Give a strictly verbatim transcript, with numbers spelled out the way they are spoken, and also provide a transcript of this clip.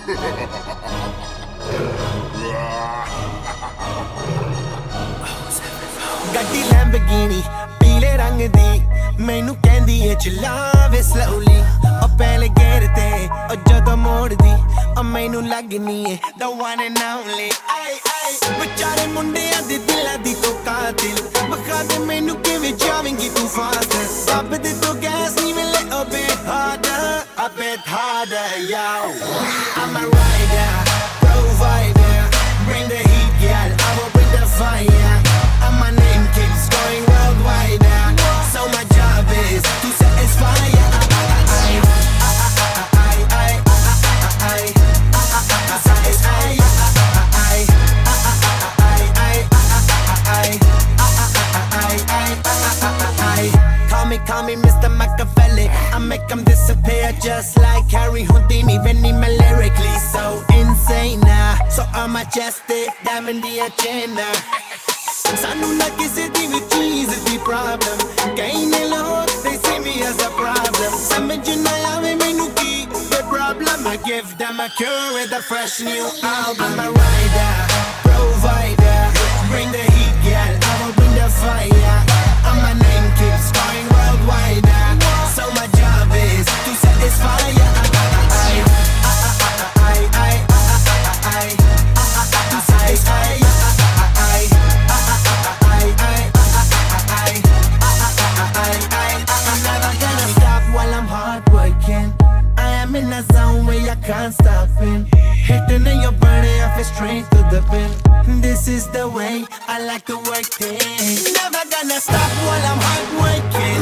ਗੱਡੀ ਲੈਂਬਗੀਨੀ ਪੀਲੇ ਰੰਗ ਦੀ ਮੈਨੂੰ ਕਹਿੰਦੀ ਏ ਚਲਾਵੇ slowly ਉਹ ਪਹਿਲੇ ਗੇਰ ਤੇ ਉਹ ਜਦੋਂ ਮੋੜਦੀ ਉਹ ਮੈਨੂੰ ਲੱਗਨੀ ਏ the one and only ਆਏ ਆਏ ਵਿਚਾਰੇ ਮੁੰਡਿਆਂ ਦੇ ਦਿਲਾਂ ਦੀ ਤੂੰ ਕਾਤਿਲ ਬਖਾ ਦੇ ਮੈਨੂੰ ਕਿਵੇਂ ਜਾਵੇਂਗੀ ਤੂੰ ਫਾਸਟ ਰੱਬ ਦੇ ਤੋਂ ਗੈਸ ਨਹੀਂ ਮਿਲੇ ਉਹ ਬੇਹਾਦਾ a bit harder yo I'm a rider provider bring the heat girl I will bring the fire and my name keeps going worldwide now so my job is to satisfy ya Call me Mister Machiavelli I make them disappear just like Harry Houdini Benny me lyrically so insane now So I'm majestic, diamond the agenda Sanu na kisi di vi cheese di problem Kaine log, they see me as a problem Samajh na aave mainu ki the problem I give them a cure with a fresh new album I'm a rider, provider Bring the heat girl, I will bring the fire And my name keeps going worldwide now So my job is to satisfy ya To satisfy ya I'm never gonna stop while I'm hard working I am in a zone where I can't stop it Hitting in your body, I feel straight to the pin This is the way I like to work things Never gonna stop while I'm hard working